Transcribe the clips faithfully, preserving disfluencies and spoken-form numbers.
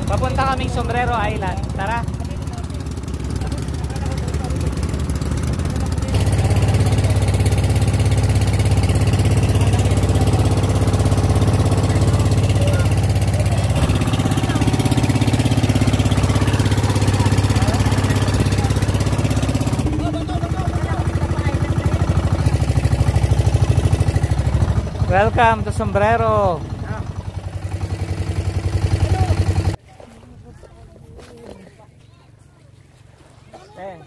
Papunta kaming Sombrero Island. Tara. Welcome to Sombrero. Eh.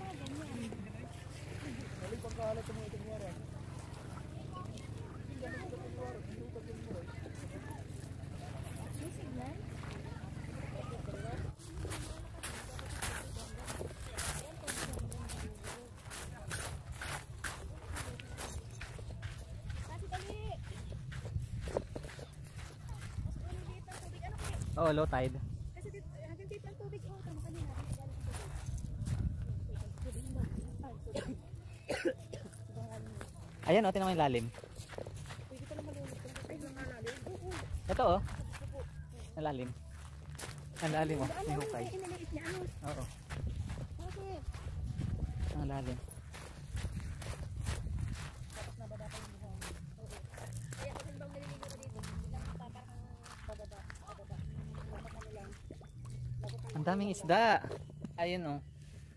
Oh, low tide. Kasi dito, hanggang dito ang tubig. Oh, tama kanina. Ayan, oh, tingnan mo yung lalim. Ito, oh. Ang lalim. Ang lalim, oh. May hukay. Oo. Ang lalim. Ang daming isda. Ayun, oh.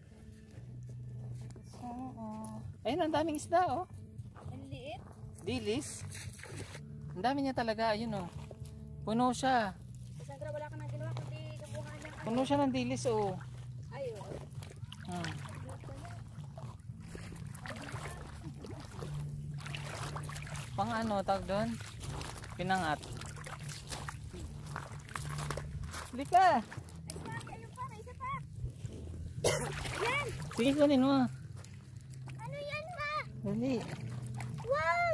Ayun, ang daming isda, oh. Ang liit. Dilis. Ang dami niya talaga, ayun, oh. Puno siya. Sandra, wala ka nang ginawa kundi kabuhan ng ano. Puno siya ng dilis, oh. Ayun. Hmm. Pang ano, tawag doon? Pinangat. Lika! Ayun pa, may isa pa. Yan! Sige, kunin mo. Ano yan, ma? Dali. Wow!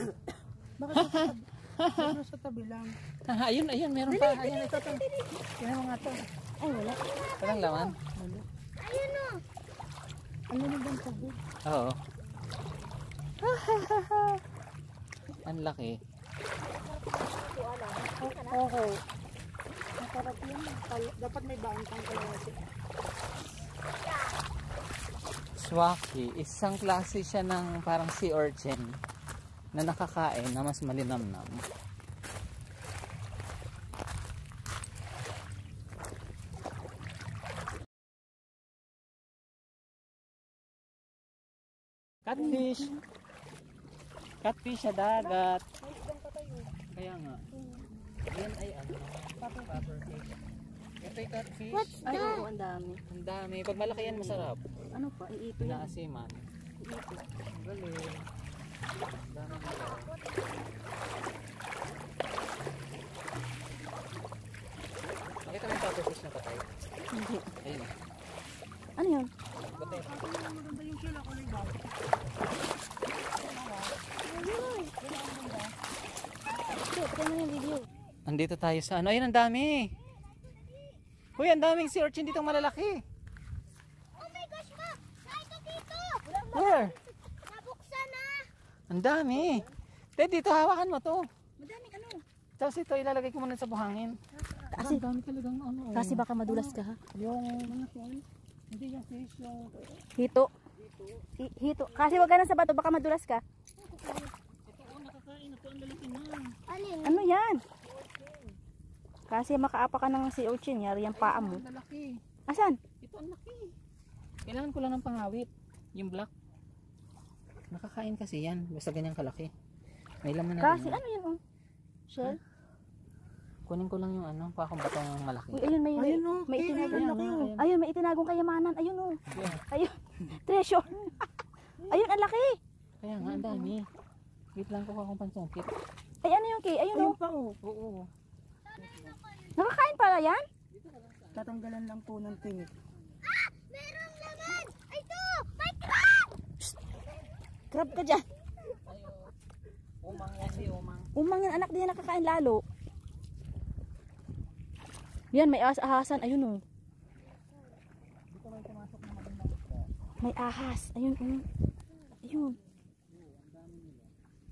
Baka sa tabi lang. Ayun, ayun, meron pa. Ayun, ito, ito. Tingnan mo nga ito. Ay, wala. Walang laman. Ayun, o. Ano na bang tabi? Oo. Ang laki. Oo. Masarap yun. Dapat may baon pang kalawasi. Swaki, isang klase siya ng parang sea urchin na nakakain na mas malinamnam. Catfish. Catfish sa dagat. Kaya nga. Yan ay ano, puffer fish. Ito ay catfish. Ay, oo, ang dami. Ang dami. Pag malaki yan, masarap. Ano pa? Iito yan. Pinaasiman. Iito. Ang galing. Ang dami nila. Nakita mo yung puffer fish na patay? Hindi. Ayun. Ano yun? Patay. Maganda yung sila kulay ba? Ito, ito mo yung video. Andito tayo sa ano. Ayun, ang dami. Uy, ang daming sea urchin dito malalaki. Oh my gosh, ma! Saan ka dito? Where? Nabuksan na! Ang dami. Te, dito hawakan mo to. Madaming ano? Tapos ito ilalagay ko muna sa buhangin. Kasi, Ang dami talagang ano. kasi baka madulas ka ha. Yung ano to? Hindi yung fish yung Hito. Hi- Hito. Kasi wag ka na sa bato, baka madulas ka. ito oh, nakakain ito ang lalaki na. Ano yun? Ano yan? Kasi makaapa ka ng sea urchin, yari yung paa mo. Ang lalaki. Asan? Ito ang laki. Kailangan ko lang ng pangawit. Yung black. Nakakain kasi yan. Basta ganyang kalaki. May laman na Kasi rin. ano yan oh? Shell? Kunin ko lang yung ano, pakong batong malaki. Uy, ayun may, Ayun, may, oh. may Ayun, itinagong. ayun, ayun. Ayun, may itinagong kayamanan. Ayun oh. Yeah. Ayun. Treasure. Ayun, ang laki. Kaya nga, ang dami. Wait lang ko akong pansungkit. Ay, ano yung kay? Ayun oh. pa oh. Oo. Nakakain pala yan? Tatanggalan lang po ng tinik. Ah! Merong laman! Ay, ito! May crab! Crab ka dyan. Umang yan si umang. Umang yan, anak din yan nakakain lalo. Yan, may ahas-ahasan. Ayun oh. May ahas. Ayun oh. Ayun.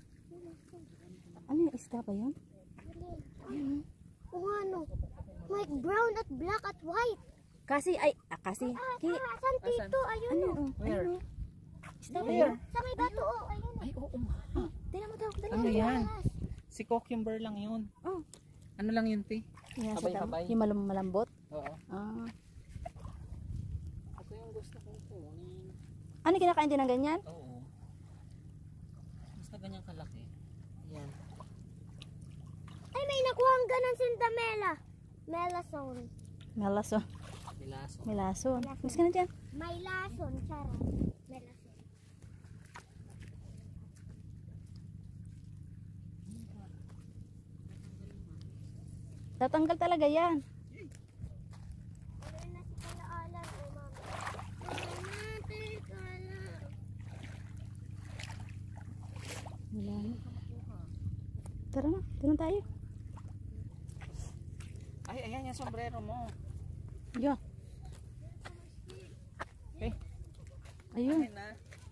Ano yung isda ba yun? Ayun. Oh, ano? My brown at black at white. Kasi, ay, ah, kasi. Ah, Ki, ah, saan tito? Ayun ano, o. oh, Where? ayun, oh. Stop Where? here. Sa may bato o. Ayun. Ay, oo nga. Tingnan mo daw, dali. Ano yan? Si cucumber lang yun. Oh. Ano lang yun, te? Yan, sa dam. Habay-habay. Yung malum malambot. Oo. Ah. Ito yung gusto kong kunin. Ano, kinakain din ng ganyan? Oo. Basta ganyan kalaki. Yan. Ay, may nakuhang ganang sintamela. Melason. Melason. Milaso. Melason. Mas ka na dyan. May lason, charot. Melason. Tatanggal talaga yan. Ayun na si Kalaalan o mama. Mama, teka lang. Wala na. Tara na, doon tayo. Ay, ayan yung sombrero mo. Yo. Eh, Ayun. ayan na.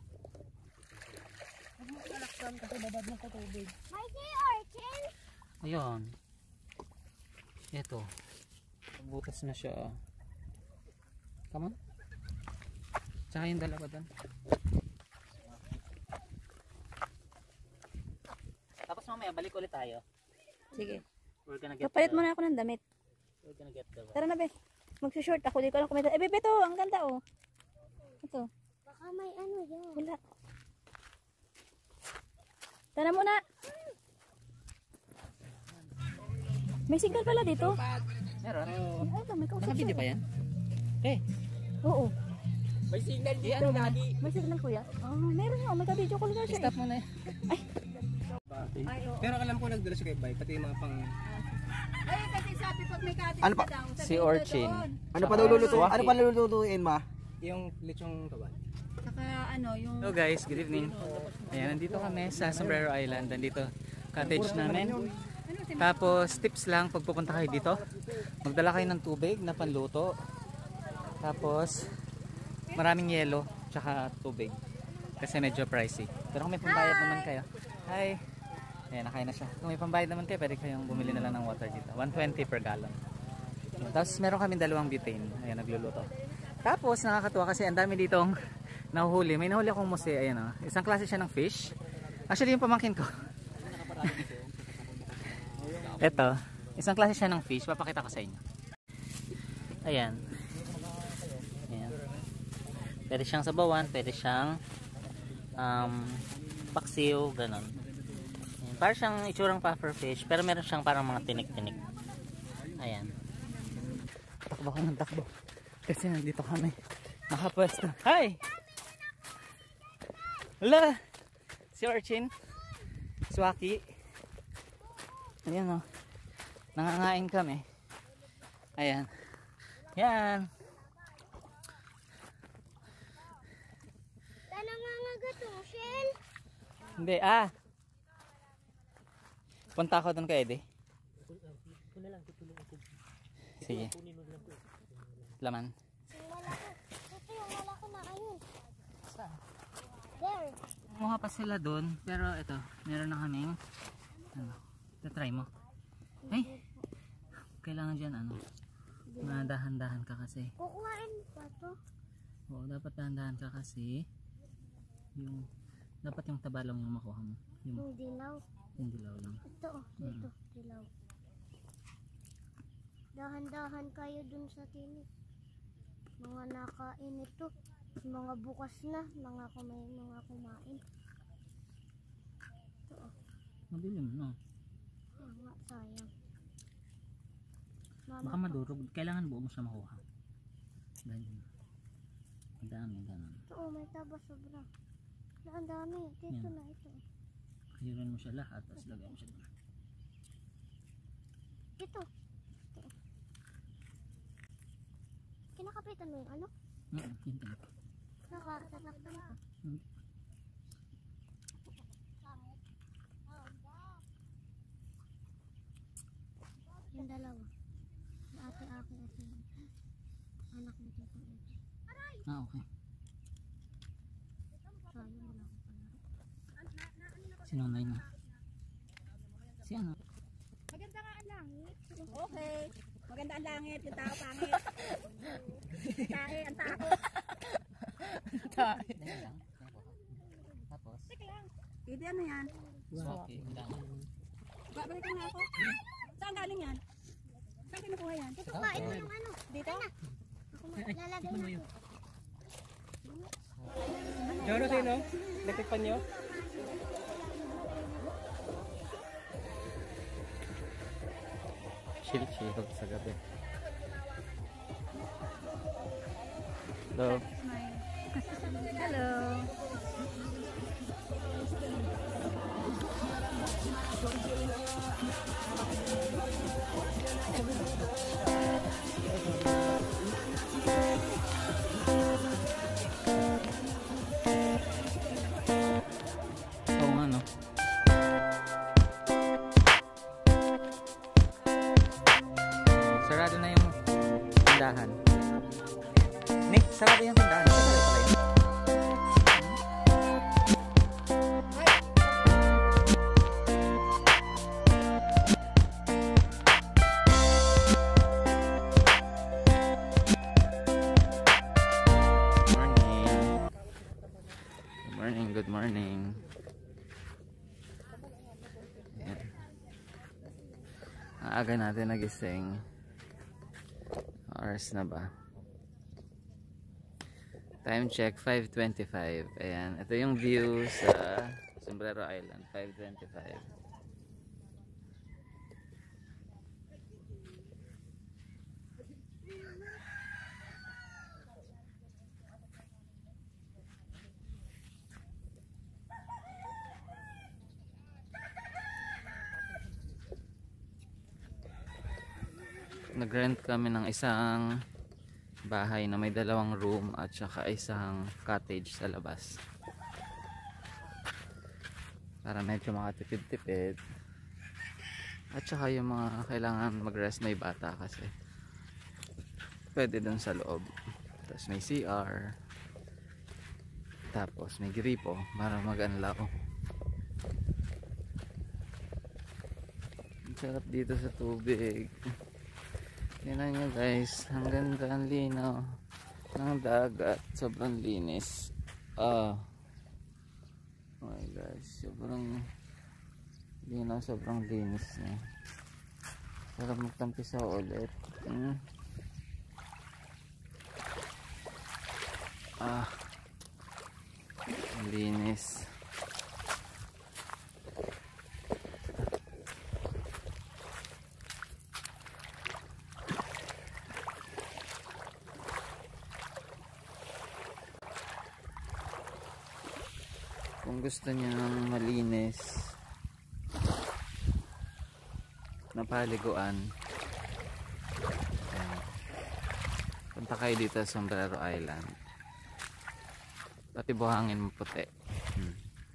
Kasi babad na sa tubig. May sea urchin. Ayun. Ito. Butas na siya. Come on. Tsaka yung dalawa doon. Tapos mamaya balik ulit tayo. Sige. We're gonna get Kapalit the- muna ako ng damit. We're gonna get the Tara na, be. Magsushort ako. Di ko lang kumita. Eh, bebe, ito. Ang ganda, oh. Ito. Baka may ano yan. Wala. Tara muna. May signal pala dito. Meron. Ay, ito, may kausap Nakabili siya. ba yan? Eh, Oo. May signal di dito, ano na. Daddy. May signal, kuya. Ah, meron nga. May ka-video call na siya. Stop mo na. Pero alam ko nagdala siya kay Bay, pati yung mga pang... Ay, kasi sabi pag may cottage Ano pa? ka daw, sabi Si ko Orchin. doon. Ano pa daw luluto? Swaki. Ano pa lulutuin, ma? Yung lechong kaban. Saka ano, yung... Hello guys, good evening. Ayan, nandito kami sa Sombrero Island. Nandito cottage namin. Tapos tips lang pag pupunta kayo dito. Magdala kayo ng tubig na panluto. Tapos maraming yelo tsaka tubig. Kasi medyo pricey. Pero kung may pambayad naman kayo. Hi. Ayan, nakain na siya. Kung may pambayad naman kayo, pwede kayong bumili na lang ng water dito. one twenty per gallon. Tapos meron kami dalawang butane. Ayan, nagluluto. Tapos nakakatuwa kasi ang dami ditong nahuhuli. May nahuli akong musi. Ayan o. Isang klase siya ng fish. Actually yung pamangkin ko. Ito. Isang klase siya ng fish. Papakita ko sa inyo. Ayan. Ayan. Pwede siyang sabawan. Pwede siyang um, paksiw. Ganon. Ayan. Para siyang itsurang puffer fish. Pero meron siyang parang mga tinik-tinik. Ayan. Takbo ko ng takbo. Kasi nandito kami. Nakapwesto. Hi! Hala! Si Orchin. Swaki. Ayan o. Nangangain kami. Ayan. Yan. Tala nga nga gatong shell. Hindi, ah. Punta ako doon kay Eddie. Sige. Laman. Yung malaki. Ito yung malaki na ayun. There. Kumuha pa sila doon. Pero ito, meron na kaming ano, try mo. Ay, kailangan dyan ano, dahan-dahan ka kasi. Kukuhain pa to. Oo, dapat dahan-dahan ka kasi yung, dapat yung tabalong yung makuha mo. Yung, Yung dilaw. yung dilaw lang. Ito oh. Dito. Dilaw. Dahan-dahan kayo dun sa tinik. Mga nakain ito. Mga bukas na. Mga kumain. Mga kumain. Ito oh. Madilim, no? Ah, nga, sayang. Baka Mama, madurog. Kailangan buo mo siya makuha. Dahil, ang dami, ganun. ito oh, may taba sobra. Na, ang dami. Dito Yan. na ito. Hirin mo siya lahat, tapos lagay mo siya doon. Ito. Ito. Kinakapitan mo yung ano? Mm, yun talaga. Nakakatak na ito. Mm. Yung dalawa. Yung ate-ate at yung anak ni Tito Edge. Ah, okay. Sayang wala ko pala. Sinunay na. Si ano? Maganda nga ang langit. Okay. Maganda ang langit, yung tao pangit. Tae, ang tao. Tayo. Tapos, Hindi ano yan? swaki. Babalikan nga ako. Saan galing yan? Saan kinukuha yan? Kain mo yung ano. Dito? Ako lalagay natin. Joro sino? Natikpan nyo? Chill chill sa gabi. Hello. Hello. Oo nga no. Sarado na yung tindahan. Nick, sarado yung tindahan. Sarado pala yun. Morning. Good morning, good morning. Ayan. Ang aga natin nagising. Oras na ba? Time check, five twenty-five. Ayan, ito yung view sa Sombrero Island, five twenty-five. Nag-rent kami ng isang bahay na may dalawang room at saka isang cottage sa labas para medyo makatipid-tipid at saka yung mga kailangan mag-rest may bata kasi pwede dun sa loob, tapos may C R, tapos may gripo para mag-anlao. Ang sarap dito sa tubig. Tingnan nyo guys, ang ganda, ang linaw ng dagat, sobrang linis. Ah, oh my gosh, sobrang linaw, sobrang linis na. Sarap magtampisaw ulit. Hmm. Ah, ang linis. Kung gusto niyo ng malinis na paliguan, ayan, punta kayo dito sa Sombrero Island. Pati buhangin mo puti. Hmm.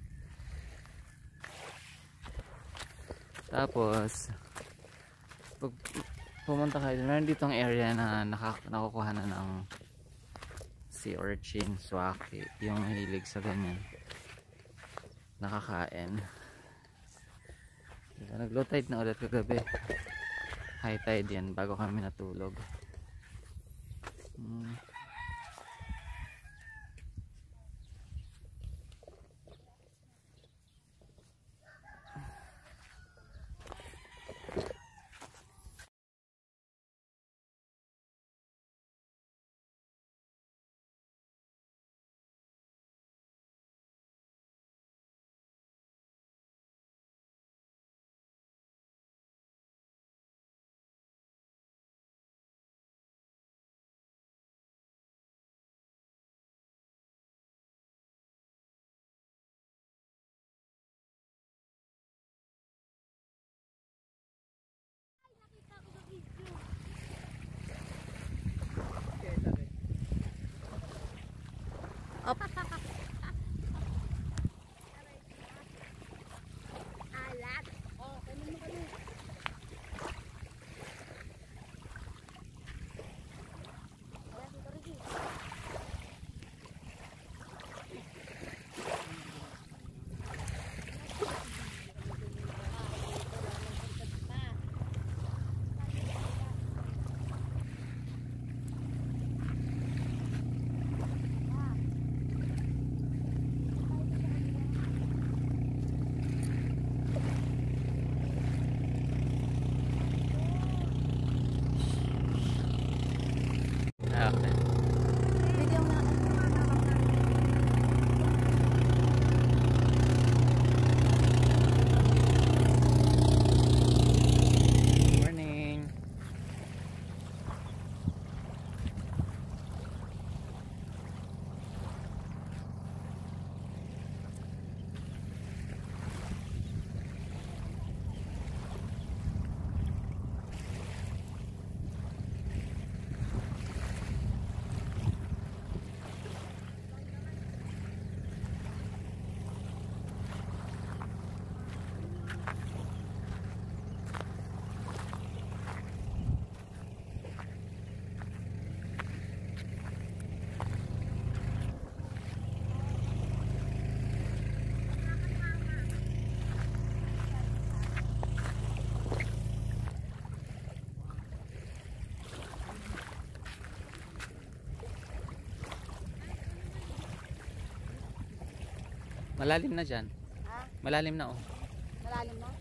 Tapos pag pumunta kayo, meron dito ang area na nakukuha na ng sea urchin, swaki, yung hilig sa ganyan nakakain. Diba, nag-low tide na ulit kagabi. High tide yan bago kami natulog. Hmm. Okay. Video mo na. Morning. Malalim na dyan. Ha? Malalim na oh. Malalim na?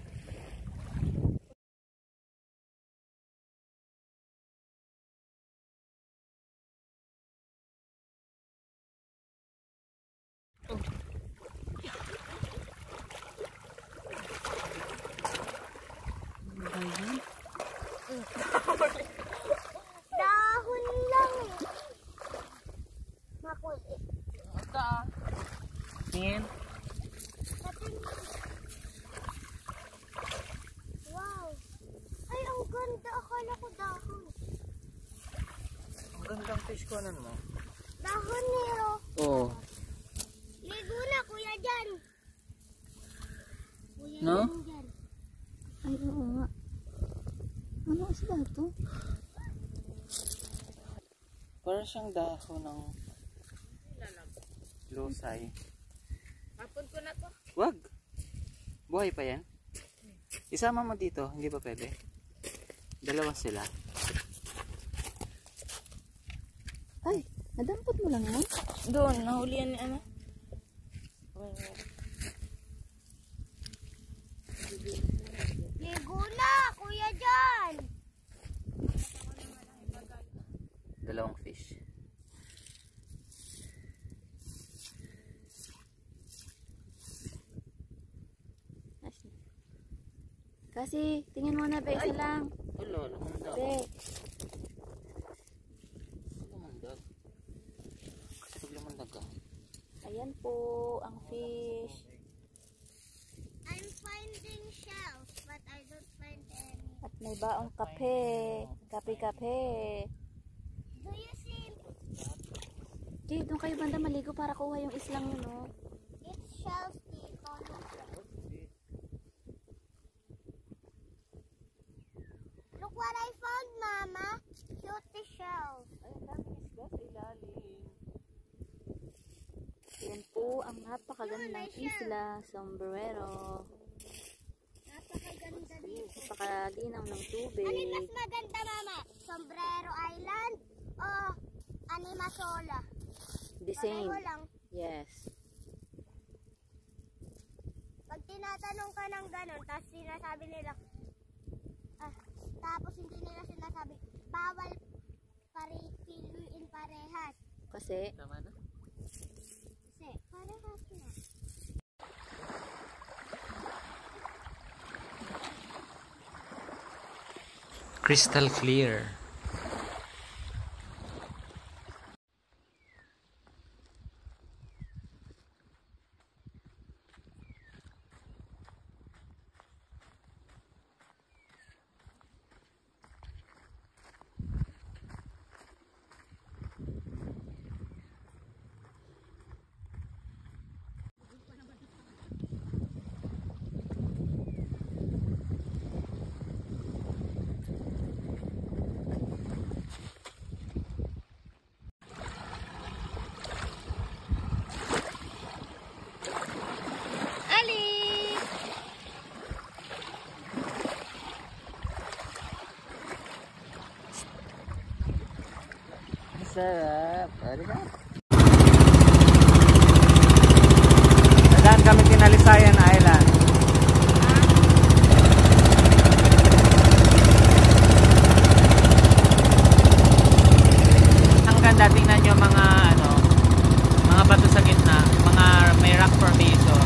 Dahon lang eh. Makulit. Tingin. Wow. Ay, ang ganda. Akala ko dahon. Ang gandang fish ko nun mo. Dahon nero. Oo. Ligo na, kuya dyan. Kuya No? yan dyan. Ay, oo nga. Ano isda to? Parang siyang dahon ng lusay. Hapon ko na to. Wag. Buhay pa yan? Isama mo dito, hindi ba pwede? Dalawa sila. Ay, nadampot mo lang mo? Doon, nahulihan ni ano? Ligo na, kuya dyan. Dalawang fish. Kasi, tingin mo na, be, isa lang. Wala, lumundag. Be, Lumundag. Kasi pag lumundag ka. ayan po ang fish. I'm finding shells, but I don't find any. At may baong kape. Kape-kape. Do you see? Jay, doon kayo banda maligo para kuha yung islang yun, oh. It's shells dito. Look what I found, Mama. Cute shells. Ay, ang daming isda sa ilalim. Yan po ang napakagandang isla, Sombrero. Napakaganda dito. Napakaginaw ng Ano tubig. mas maganda, Mama? Sombrero Island o Animasola? The same. Pareho lang. Yes. Pag tinatanong ka ng ganun, tapos sinasabi nila, ah, tapos hindi nila sinasabi, bawal pare-piliin parehas. Kasi, Tama na? Kasi, parehas na. Crystal clear. Sarap. Pwede ba? Dadaan kami Tinalisayan Island. Ang Islanda, tingnan nyo mga ano, mga bato sa gitna, mga may rock formation.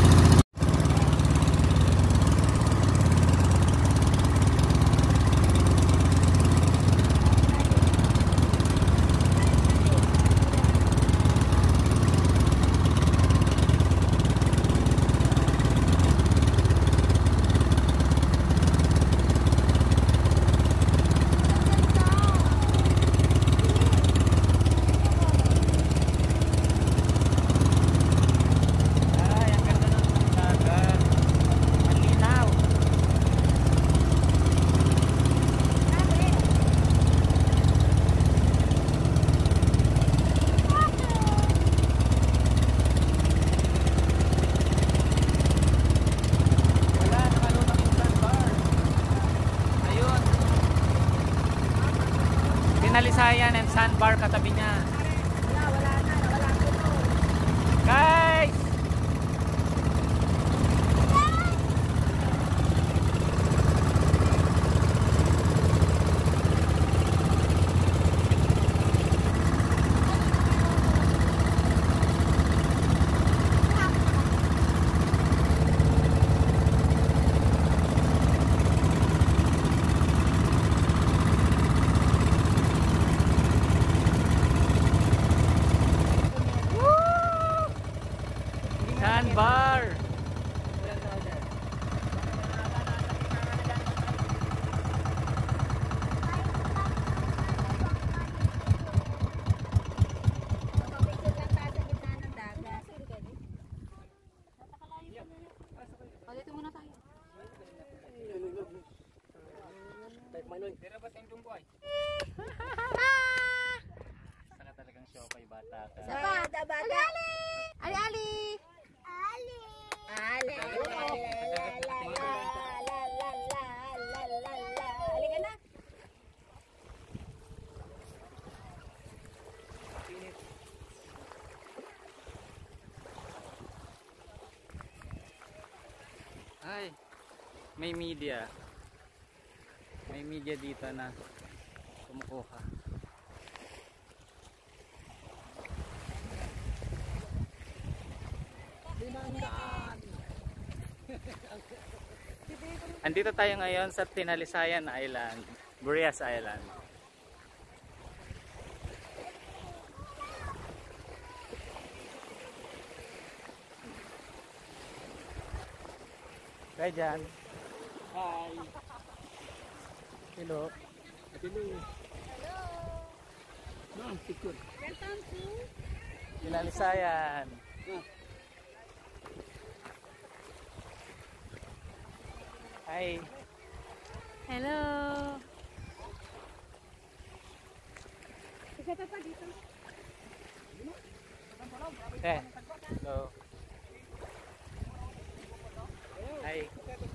Tinalisayan and sandbar katabi niya. Wala, wala na. Wala ko to. Guys! Sandbar! Picture lang tayo sa gitna ng dagat. O, dito muna tayo. Saka talagang syokay bata ka. Sa bata, bata. Ali, ali. Ali! Ali, ali, la, la, la, la, la, la, la, la, la. Halika na. Ay, may media. May media dito na kumukuha. Andito tayo ngayon sa Tinalisayan Island, Burias Island. Kaya dyan. Hi. Hello. Hello. Ma'am, picture. Welcome to Tinalisayan. Hi. Hello. Isa pa pa dito. Eh. Hello. Hi.